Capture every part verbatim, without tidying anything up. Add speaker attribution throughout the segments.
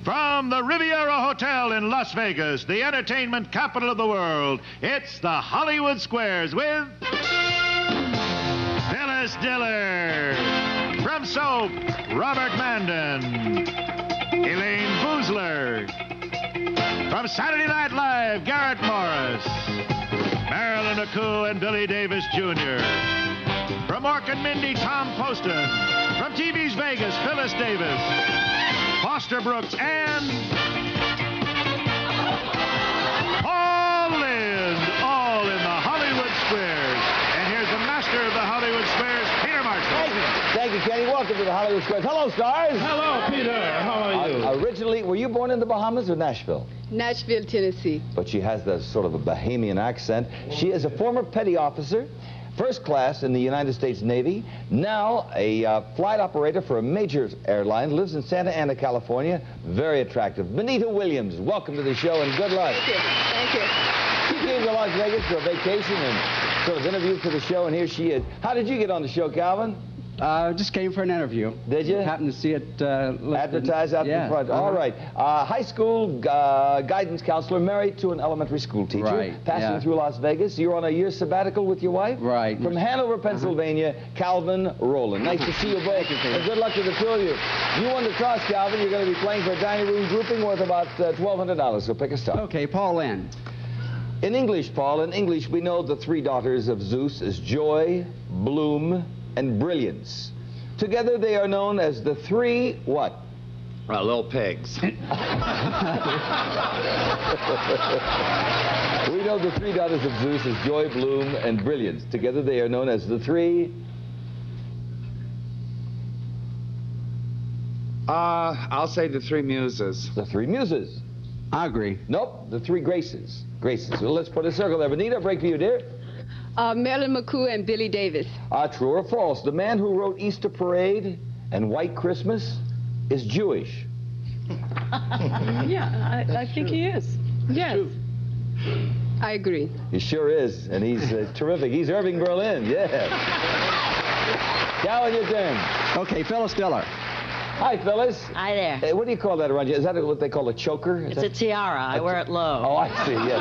Speaker 1: From the Riviera Hotel in Las Vegas, the entertainment capital of the world, it's the Hollywood Squares with Phyllis Diller. From Soap, Robert Mandan. Elayne Boosler. From Saturday Night Live, Garrett Morris. Marilyn, McCoo, and Billy Davis, Junior From Mork and Mindy, Tom Poston. From T V's Vegas, Phyllis Davis. Foster Brooks, and Paul Lynde, all in the Hollywood Squares. And here's the master of the Hollywood Squares, Peter Marshall.
Speaker 2: Thank you. Thank you, Kenny. Welcome to the Hollywood Squares. Hello, stars.
Speaker 3: Hello, Peter. How are you?
Speaker 2: Uh, originally, were you born in the Bahamas or Nashville?
Speaker 4: Nashville, Tennessee.
Speaker 2: But she has the sort of a Bahamian accent. She is a former petty officer, first class in the United States Navy, now a uh, flight operator for a major airline, lives in Santa Ana, California. Very attractive. Benita Williams, welcome to the show and good luck.
Speaker 4: Thank you. Thank you.
Speaker 2: She came to Las Vegas for a vacation and sort of interviewed for the show, and here she is. How did you get on the show, Calvin?
Speaker 5: Uh, just came for an interview.
Speaker 2: Did you?
Speaker 5: Happened to see it uh, listed.
Speaker 2: Advertised out
Speaker 5: yeah.
Speaker 2: in front.
Speaker 5: Uh-huh.
Speaker 2: All right. Uh, high school uh, guidance counselor, married to an elementary school teacher.
Speaker 5: Right.
Speaker 2: Passing
Speaker 5: yeah.
Speaker 2: through Las Vegas. You're on a year sabbatical with your wife?
Speaker 5: Right.
Speaker 2: From Hanover, Pennsylvania, uh-huh. Calvin Roland. Nice to see you both. And good luck to the two of you. You won the toss, Calvin. You're going to be playing for a dining room grouping worth about uh, twelve hundred dollars, so pick a star.
Speaker 5: Okay, Paul Lynde.
Speaker 2: In English, Paul, in English, we know the three daughters of Zeus as Joy, Bloom, and Brilliance. Together, they are known as the three what?
Speaker 6: Uh, little pigs.
Speaker 2: We know the three daughters of Zeus as Joy, Bloom, and Brilliance. Together, they are known as the three...
Speaker 6: Uh, I'll say the three muses.
Speaker 2: The three muses.
Speaker 5: I agree.
Speaker 2: Nope, the three graces. Graces. Well, let's put a circle there. Benita, break for you, dear.
Speaker 4: Uh, Marilyn, McCoo, and Billy Davis.
Speaker 2: Uh, true or false? The man who wrote Easter Parade and White Christmas is Jewish.
Speaker 7: Yeah, I, I think he is.
Speaker 4: Yes. I agree.
Speaker 2: He sure is, and he's uh, terrific. He's Irving Berlin, yeah. Calvin, your turn.
Speaker 5: Okay, Phyllis Diller.
Speaker 2: Hi, Phyllis.
Speaker 7: Hi there.
Speaker 2: Hey, what do you call that around you? Is that what they call a choker? Is
Speaker 7: It's
Speaker 2: that...
Speaker 7: a tiara. I wear it low.
Speaker 2: Oh, I see, yes.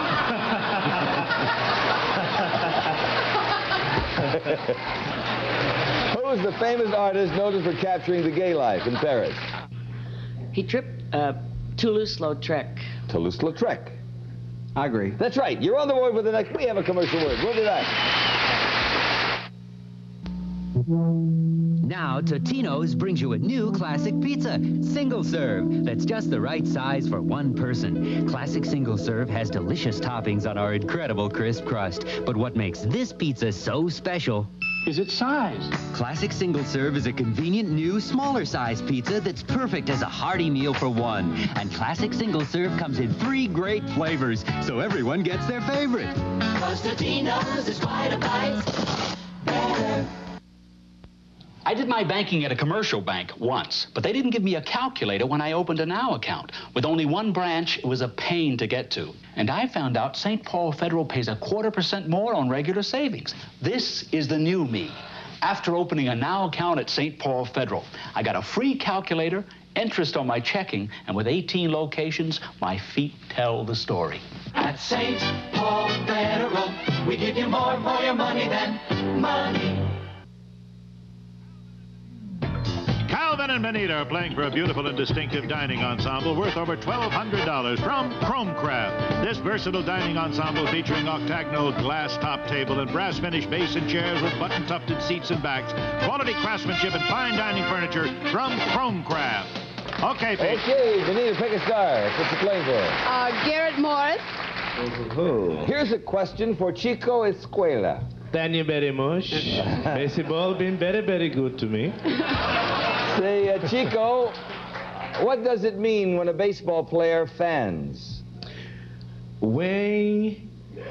Speaker 2: Who is the famous artist noted for capturing the gay life in Paris?
Speaker 7: He tripped uh, Toulouse-Lautrec.
Speaker 2: Toulouse-Lautrec.
Speaker 5: I agree.
Speaker 2: That's right. You're on the board with the next. We have a commercial word. We'll be back.
Speaker 8: Now, Totino's brings you a new classic pizza, single serve, that's just the right size for one person. Classic single serve has delicious toppings on our incredible crisp crust. But what makes this pizza so special
Speaker 3: Is its size.
Speaker 8: Classic single serve is a convenient new smaller size pizza that's perfect as a hearty meal for one. And classic single serve comes in three great flavors, so everyone gets their favorite.
Speaker 9: Cause Totino's is quite a bite better.
Speaker 10: I did my banking at a commercial bank once, but they didn't give me a calculator when I opened a Now account. With only one branch, it was a pain to get to. And I found out Saint Paul Federal pays a quarter percent more on regular savings. This is the new me. After opening a Now account at Saint Paul Federal, I got a free calculator, interest on my checking, and with eighteen locations, my feet tell the story.
Speaker 9: At Saint Paul Federal, we give you more for your money than money.
Speaker 1: Calvin and Benita are playing for a beautiful and distinctive dining ensemble worth over twelve hundred dollars from Chromecraft. This versatile dining ensemble featuring octagonal glass top table and brass finished base and chairs with button tufted seats and backs, quality craftsmanship and fine dining furniture from Chromecraft. Okay, Pete.
Speaker 2: Okay, Benita, pick a star. What's you playing for?
Speaker 4: Uh, Garrett Morris.
Speaker 2: Here's a question for Chico Escuela.
Speaker 3: Thank you very much. Baseball been very, very good to me.
Speaker 2: Say, uh, Chico, what does it mean when a baseball player fans?
Speaker 3: When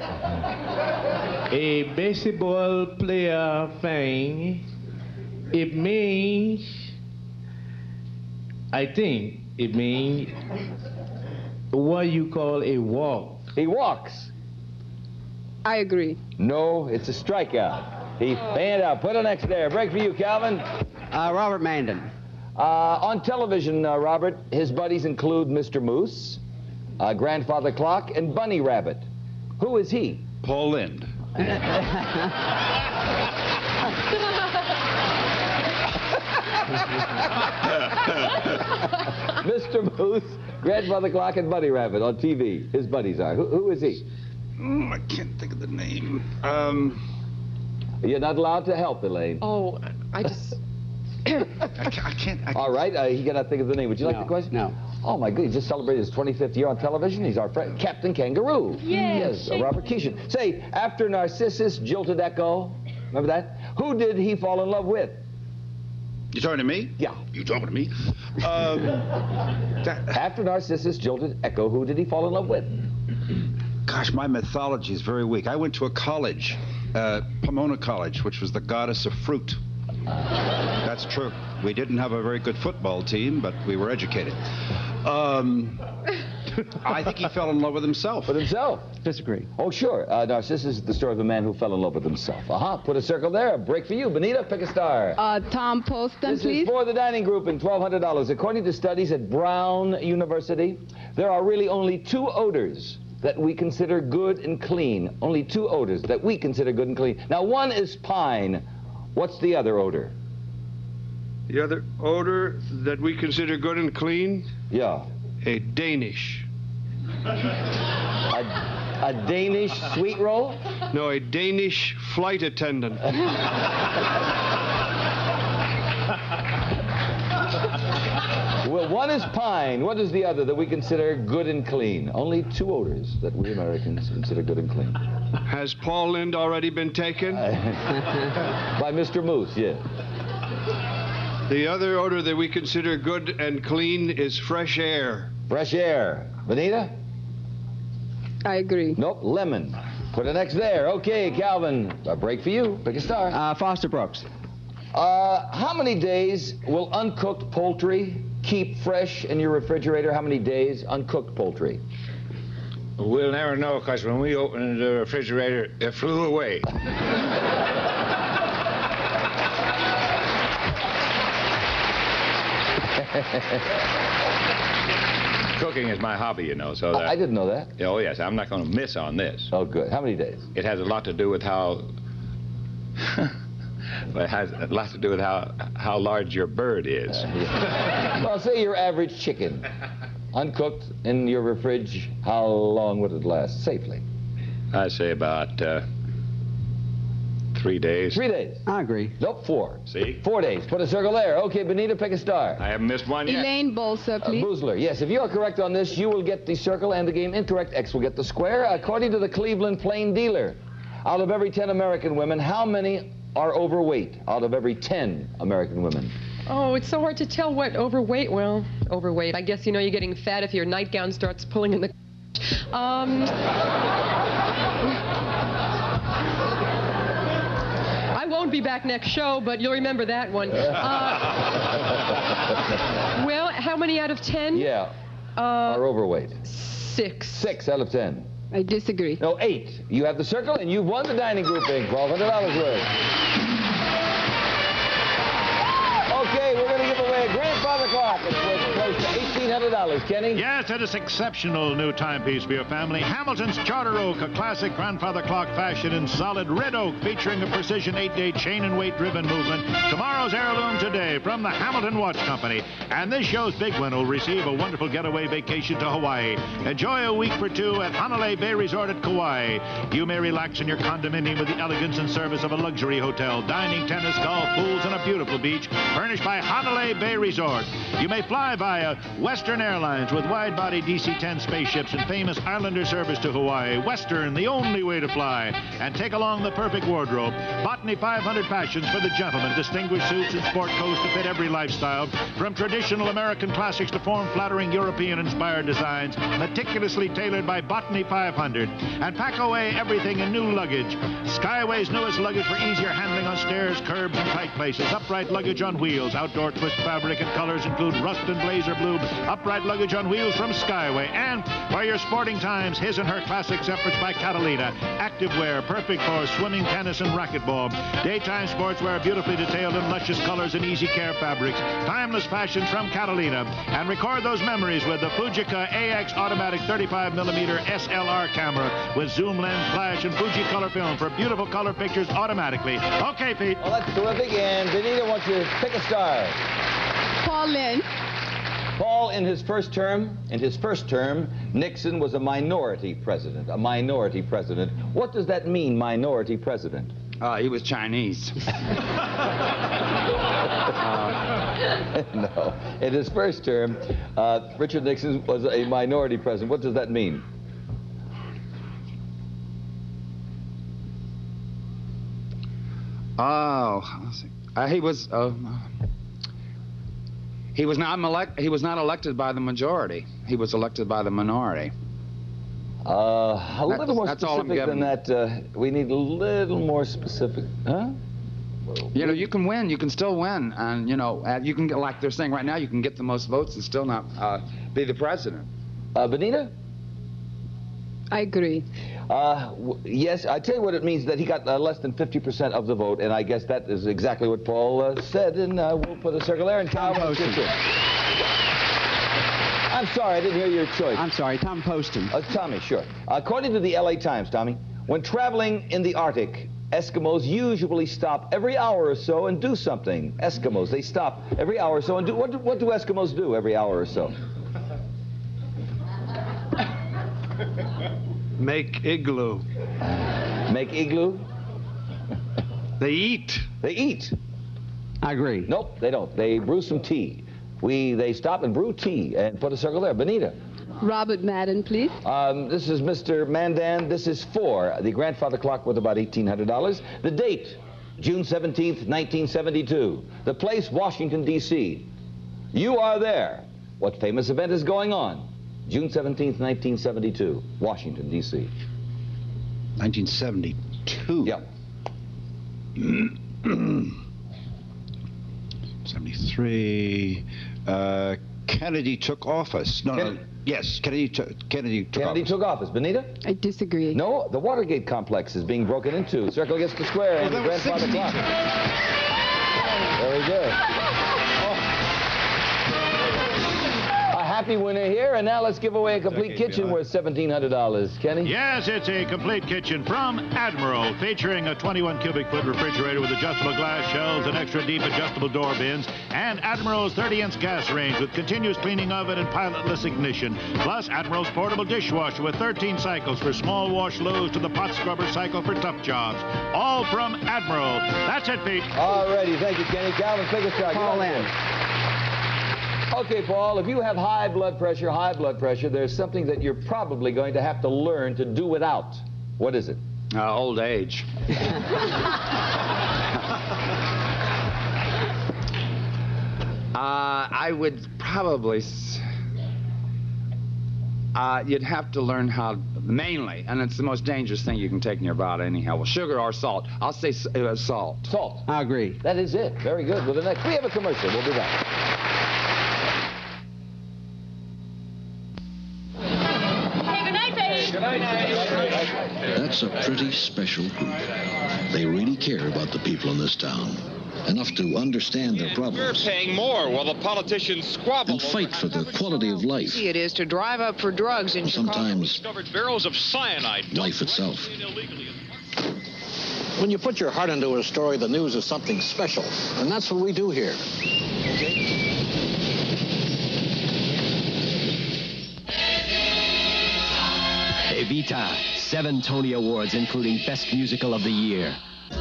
Speaker 3: a baseball player fan, it means, I think it means what you call a walk.
Speaker 2: He walks.
Speaker 4: I agree.
Speaker 2: No, it's a strikeout. He fanned out. Put an X there. Break for you, Calvin.
Speaker 5: Uh, Robert Mandan.
Speaker 2: Uh, on television, uh, Robert, his buddies include Mister Moose, uh, Grandfather Clock, and Bunny Rabbit. Who is he?
Speaker 11: Paul Lynde.
Speaker 2: Mister Moose, Grandfather Clock, and Bunny Rabbit on T V. His buddies are. Who, who is he?
Speaker 11: Mm, I can't think of the name. Um,
Speaker 2: You're not allowed to help, Elayne.
Speaker 12: Oh, I just...
Speaker 11: I can't. I can't I
Speaker 2: All right, uh, he cannot think of the name. Would you like
Speaker 5: No,
Speaker 2: the question?
Speaker 5: no.
Speaker 2: Oh, my God, he just celebrated his twenty-fifth year on television. He's our friend, Captain Kangaroo.
Speaker 12: Yes.
Speaker 2: Yes, uh, Robert Keeshan. Say, after Narcissus jilted Echo, remember that? Who did he fall in love with?
Speaker 11: You talking to me?
Speaker 2: Yeah.
Speaker 11: You talking to me? Um, that,
Speaker 2: After Narcissus jilted Echo, who did he fall in love with?
Speaker 11: gosh, my mythology is very weak. I went to a college, uh, Pomona College, which was the goddess of fruit. That's true. We didn't have a very good football team, but we were educated. Um, I think he fell in love with himself.
Speaker 2: With himself?
Speaker 5: Disagree.
Speaker 2: Oh, sure. Uh, Narcissus is the story of a man who fell in love with himself. Uh-huh. Put a circle there. A break for you. Benita, pick a star.
Speaker 4: Uh, Tom Poston,
Speaker 2: This
Speaker 4: please.
Speaker 2: is for the dining group in twelve hundred dollars. According to studies at Brown University, there are really only two odors that we consider good and clean. Only two odors that we consider good and clean. Now, one is pine. What's the other odor?
Speaker 13: The other odor that we consider good and clean?
Speaker 2: Yeah.
Speaker 13: A Danish.
Speaker 2: A, a Danish sweet roll?
Speaker 13: No, a Danish flight attendant.
Speaker 2: Well, one is pine. What is the other that we consider good and clean? Only two odors that we Americans consider good and clean.
Speaker 13: Has Paul Lynde already been taken?
Speaker 2: By Mister Moose, yeah.
Speaker 13: The other odor that we consider good and clean is fresh air.
Speaker 2: Fresh air. Benita?
Speaker 4: I agree.
Speaker 2: Nope, lemon. Put an X there. Okay, Calvin, a break for you. Pick a star.
Speaker 5: Uh, Foster Brooks.
Speaker 2: Uh, how many days will uncooked poultry keep fresh in your refrigerator? How many days uncooked poultry?
Speaker 14: We'll never know, because when we opened the refrigerator, it flew away. Cooking is my hobby, you know, so that...
Speaker 2: I, I didn't know that.
Speaker 14: Oh, yes, I'm not going to miss on this.
Speaker 2: Oh, good. How many days?
Speaker 14: It has a lot to do with how... Well, it has a lot to do with how, how large your bird is.
Speaker 2: Uh, yeah. Well, say your average chicken. Uncooked in your fridge, how long would it last safely?
Speaker 14: I'd say about uh, three days.
Speaker 2: Three days.
Speaker 5: I agree.
Speaker 2: Nope, four.
Speaker 14: See?
Speaker 2: Four days. Put a circle there. Okay, Benita, pick a star.
Speaker 14: I haven't missed one yet.
Speaker 4: Elayne Boosler,
Speaker 2: Uh,
Speaker 4: please.
Speaker 2: Boosler, yes. If you are correct on this, you will get the circle and the game incorrect. X will get the square. According to the Cleveland Plain Dealer, out of every ten American women, how many are overweight out of every ten American women?
Speaker 12: Oh, it's so hard to tell what overweight. Well, overweight. I guess, you know, you're getting fat if your nightgown starts pulling in the... Um... I won't be back next show, but you'll remember that one. Uh... Well, how many out of ten?
Speaker 2: Yeah,
Speaker 12: Uh,
Speaker 2: are overweight.
Speaker 12: Six.
Speaker 2: Six out of ten.
Speaker 4: I disagree.
Speaker 2: No, eight. You have the circle, and you've won the dining group thing, twelve hundred dollars worth. Okay, we're going to give away a grandfather clock. It's worth close to eighteen hundred dollars. Kenny?
Speaker 1: Yes, it is exceptional new timepiece for your family. Hamilton's Charter Oak, a classic grandfather clock fashioned in solid red oak, featuring a precision eight-day chain and weight-driven movement. Tomorrow's heirloom today from the Hamilton Watch Company. And this show's big winner will receive a wonderful getaway vacation to Hawaii. Enjoy a week for two at Hanalei Bay Resort at Kauai. You may relax in your condominium with the elegance and service of a luxury hotel, dining, tennis, golf, pools, and a beautiful beach, furnished by Hanalei Bay Resort. You may fly via Western Airlines with wide-body D C ten spaceships and famous Islander service to Hawaii. Western, the only way to fly. And take along the perfect wardrobe. Botany five hundred fashions for the gentleman. Distinguished suits and sport coats to fit every lifestyle. From traditional American classics to form-flattering European-inspired designs. Meticulously tailored by Botany five hundred. And pack away everything in new luggage. Skyway's newest luggage for easier handling on stairs, curbs, and tight places. Upright luggage on wheels. Outdoor twist fabric and colors include rust and blaze Razor Blue upright luggage on wheels from Skyway. And for your sporting times, his and her classics efforts by Catalina. Activewear, perfect for swimming, tennis, and racquetball. Daytime sportswear, beautifully detailed in luscious colors and easy care fabrics. Timeless fashions from Catalina. And record those memories with the Fujica A X automatic thirty-five millimeter S L R camera with zoom lens, flash, and Fuji color film for beautiful color pictures automatically. Okay, Pete.
Speaker 2: Well, that's terrific. And Benita wants you to pick a star.
Speaker 4: Paul Lynde.
Speaker 2: Paul, in his first term, in his first term, Nixon was a minority president. A minority president. What does that mean, minority president?
Speaker 6: Uh, he was Chinese.
Speaker 2: uh, no. In his first term, uh, Richard Nixon was a minority president. What does that mean?
Speaker 6: Oh, let's see. Uh, he was. Uh, he was not elect. He was not elected by the majority. He was elected by the minority.
Speaker 2: Uh, a
Speaker 6: That's-
Speaker 2: little more
Speaker 6: that's all I'm
Speaker 2: specific than
Speaker 6: giving.
Speaker 2: that. Uh, we need a little more specific. Huh?
Speaker 6: You know, you can win. You can still win, and you know, uh, you can get, like they're saying right now, you can get the most votes and still not uh, be the president.
Speaker 2: Uh, Benita?
Speaker 4: I agree.
Speaker 2: Uh, w yes, I tell you what it means, that he got uh, less than fifty percent of the vote, and I guess that is exactly what Paul uh, said, and uh, we'll put a circle there, and Tom Poston. I'm sorry, I didn't hear your choice.
Speaker 5: I'm sorry, Tom Poston.
Speaker 2: Uh, Tommy, sure. According to the L A Times, Tommy, when traveling in the Arctic, Eskimos usually stop every hour or so and do something. Eskimos, they stop every hour or so and do, what do, what do Eskimos do every hour or so?
Speaker 13: Make igloo.
Speaker 2: Make igloo?
Speaker 13: They eat.
Speaker 2: They eat.
Speaker 5: I agree.
Speaker 2: Nope, they don't. They brew some tea. We, they stop and brew tea and put a circle there. Benita.
Speaker 4: Robert Madden, please.
Speaker 2: Um, this is Mister Mandan. This is for the grandfather clock worth about eighteen hundred dollars. The date, June seventeenth, nineteen seventy-two. The place, Washington, D C You are there. What famous event is going on? June seventeenth, nineteen seventy-two, Washington, D C
Speaker 11: nineteen seventy-two?
Speaker 2: Yeah.
Speaker 11: seventy-three. Uh, Kennedy took office. No,
Speaker 2: Ken
Speaker 11: no. Yes, Kennedy, took Kennedy took
Speaker 2: Kennedy
Speaker 11: office.
Speaker 2: took office. Benita?
Speaker 4: I disagree.
Speaker 2: No, the Watergate complex is being broken into. Circle gets the square and the
Speaker 11: that was
Speaker 2: grandfather clock. Very good. A happy winner here, and now let's give away a complete kitchen worth seventeen hundred dollars. Kenny?
Speaker 1: Yes, it's a complete kitchen from Admiral, featuring a twenty-one cubic foot refrigerator with adjustable glass shelves and extra deep adjustable door bins, and Admiral's thirty inch gas range with continuous cleaning oven and pilotless ignition, plus Admiral's portable dishwasher with thirteen cycles for small wash loads to the pot scrubber cycle for tough jobs. All from Admiral. That's it, Pete.
Speaker 2: All righty, thank you, Kenny. Calvin, take a shot.
Speaker 5: Paul Lynde.
Speaker 2: Okay, Paul, if you have high blood pressure, high blood pressure, there's something that you're probably going to have to learn to do without. What is it?
Speaker 6: Uh, old age. uh, I would probably. S uh, you'd have to learn how, mainly, and it's the most dangerous thing you can take in your body anyhow. Well, sugar or salt. I'll say s uh, salt.
Speaker 2: Salt.
Speaker 5: I agree.
Speaker 2: That is it. Very good. With the next, we have a commercial. We'll be back.
Speaker 15: That's a pretty special group. They really care about the people in this town. Enough to understand their problems.
Speaker 16: We're paying more while the politicians squabble.
Speaker 15: And fight for the quality of life.
Speaker 17: It is to drive up for drugs in
Speaker 15: Sometimes
Speaker 16: discovered barrels of cyanide.
Speaker 15: life itself.
Speaker 18: When you put your heart into a story, the news is something special. And that's what we do here.
Speaker 19: Evita, seven Tony Awards, including Best Musical of the Year.
Speaker 9: You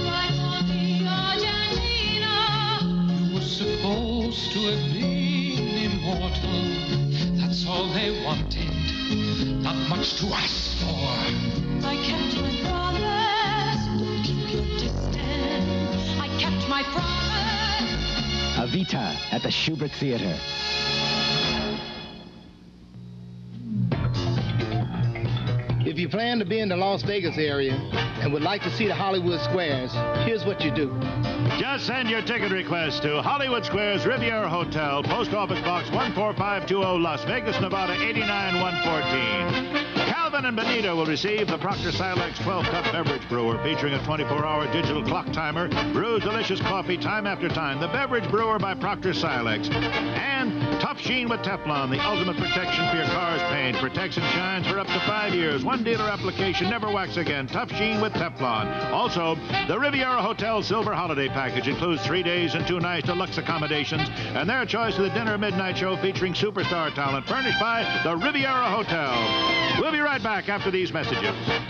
Speaker 9: were supposed to have been immortal. That's all they wanted. Not much to ask for.
Speaker 20: I kept my promise. Don't keep your distance. I kept my promise.
Speaker 19: Evita at the Schubert Theater.
Speaker 21: If you plan to be in the Las Vegas area and would like to see the Hollywood Squares, here's what you do.
Speaker 1: Just send your ticket request to Hollywood Squares Riviera Hotel, Post Office Box one four five two zero, Las Vegas, Nevada eight nine one one four. Calvin and Benita will receive the Proctor Silex twelve cup beverage brewer featuring a twenty-four hour digital clock timer, brews delicious coffee time after time. The beverage brewer by Proctor Silex. And Tough Sheen with Teflon, the ultimate protection for your car's paint. Protects and shines for up to five years. One dealer application, never wax again. Tough Sheen with Teflon. Also, the Riviera Hotel Silver Holiday Package includes three days and two nights deluxe accommodations and their choice of the dinner midnight show featuring superstar talent furnished by the Riviera Hotel. We'll be right back after these messages.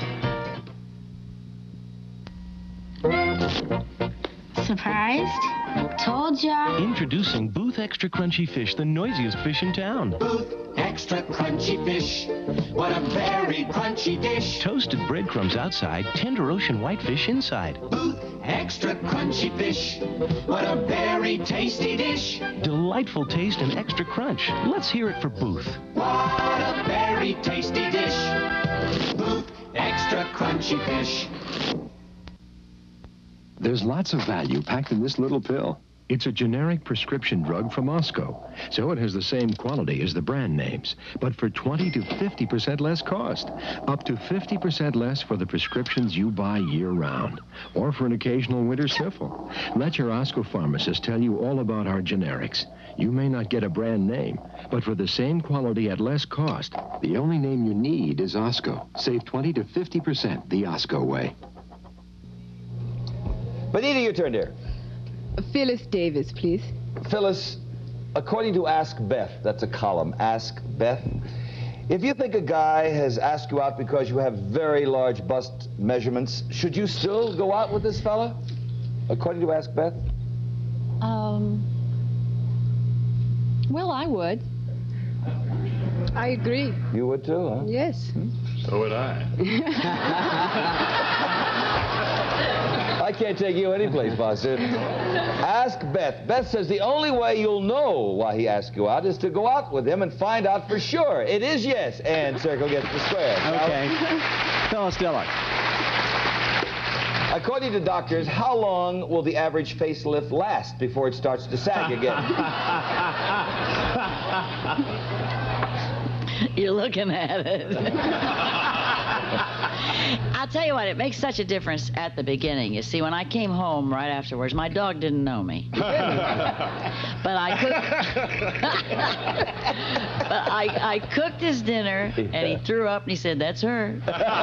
Speaker 22: Surprised? Told ya.
Speaker 23: Introducing Booth Extra Crunchy Fish, the noisiest fish in town.
Speaker 22: Booth Extra Crunchy Fish. What a very crunchy dish.
Speaker 23: Toasted breadcrumbs outside, tender ocean whitefish inside.
Speaker 22: Booth Extra Crunchy Fish. What a very tasty dish.
Speaker 23: Delightful taste and extra crunch. Let's hear it for Booth.
Speaker 22: What a very tasty dish. Booth Extra Crunchy Fish.
Speaker 19: There's lots of value packed in this little pill.
Speaker 24: It's a generic prescription drug from Osco, so it has the same quality as the brand names, but for twenty to fifty percent less cost. Up to fifty percent less for the prescriptions you buy year-round, or for an occasional winter sniffle. Let your Osco pharmacist tell you all about our generics. You may not get a brand name, but for the same quality at less cost,
Speaker 19: The only name you need is Osco. Save twenty to fifty percent the Osco way.
Speaker 2: Benita, your turn, dear.
Speaker 4: Phyllis Davis, please.
Speaker 2: Phyllis, according to Ask Beth, that's a column, Ask Beth, if you think a guy has asked you out because you have very large bust measurements, should you still go out with this fella? According to Ask Beth?
Speaker 25: Um, well, I would.
Speaker 4: I agree.
Speaker 2: You would too, huh?
Speaker 4: Yes.
Speaker 1: So would I.
Speaker 2: I can't take you anyplace, Poston. Ask Beth. Beth says the only way you'll know why he asked you out is to go out with him and find out for sure. It is yes, and circle gets the square.
Speaker 5: Okay. Phyllis Diller.
Speaker 2: According to doctors, how long will the average facelift last before it starts to sag again?
Speaker 7: You're looking at it. I'll tell you what, it makes such a difference at the beginning. You see, when I came home right afterwards, my dog didn't know me. But I cooked But I, I cooked his dinner, and he threw up, and he said, "That's her."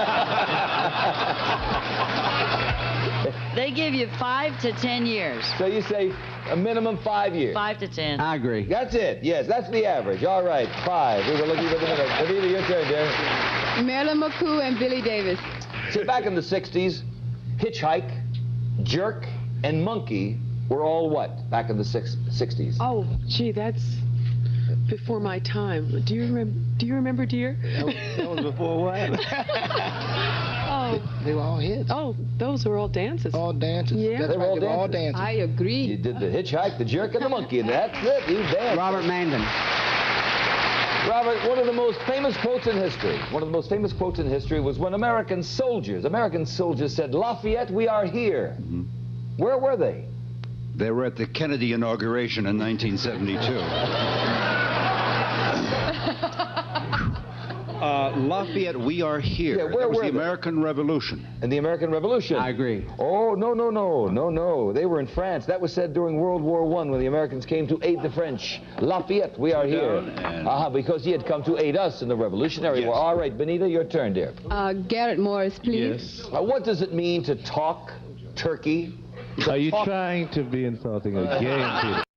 Speaker 7: They give you five to ten years.
Speaker 2: So you say a minimum five years?
Speaker 7: Five to ten.
Speaker 5: I agree.
Speaker 2: That's it. Yes, that's the average. All right, five. We were looking for the minimum. Benita, your turn, dear.
Speaker 4: Marilyn, McCoo, and Billy Davis.
Speaker 2: See, back in the sixties, hitchhike, jerk, and monkey were all what back in the six, sixties?
Speaker 12: Oh, gee, that's before my time. Do you remember? Do you remember, dear?
Speaker 21: That was before what?
Speaker 12: Oh,
Speaker 21: They, they were all hits.
Speaker 12: oh, those were all dances.
Speaker 21: All dances.
Speaker 12: Yeah.
Speaker 21: That's
Speaker 2: They were
Speaker 21: right,
Speaker 2: all
Speaker 21: they were all
Speaker 2: dances.
Speaker 21: dances.
Speaker 4: I agree.
Speaker 2: You did the hitchhike, the jerk, and the monkey, and that's it. You danced.
Speaker 5: Robert Mandan.
Speaker 2: Robert, one of the most famous quotes in history, one of the most famous quotes in history was when American soldiers, American soldiers said, "Lafayette, we are here."
Speaker 11: Mm-hmm.
Speaker 2: Where were they?
Speaker 11: They were at the Kennedy inauguration in nineteen seventy-two. Uh, Lafayette, we are here.
Speaker 2: Yeah, where
Speaker 11: that was
Speaker 2: were
Speaker 11: the
Speaker 2: they?
Speaker 11: American Revolution.
Speaker 2: In the American Revolution.
Speaker 5: I agree.
Speaker 2: Oh, no, no, no, no, no. They were in France. That was said during World War One when the Americans came to aid the French. Lafayette, we are here.
Speaker 11: And...
Speaker 2: Uh-huh, because he had come to aid us in the Revolutionary
Speaker 11: Yes.
Speaker 2: War. All right, Benita, your turn, dear.
Speaker 4: Uh, Garrett Morris, please.
Speaker 3: Yes.
Speaker 2: Uh, what does it mean to talk turkey?
Speaker 3: Are you trying to be insulting again, Peter?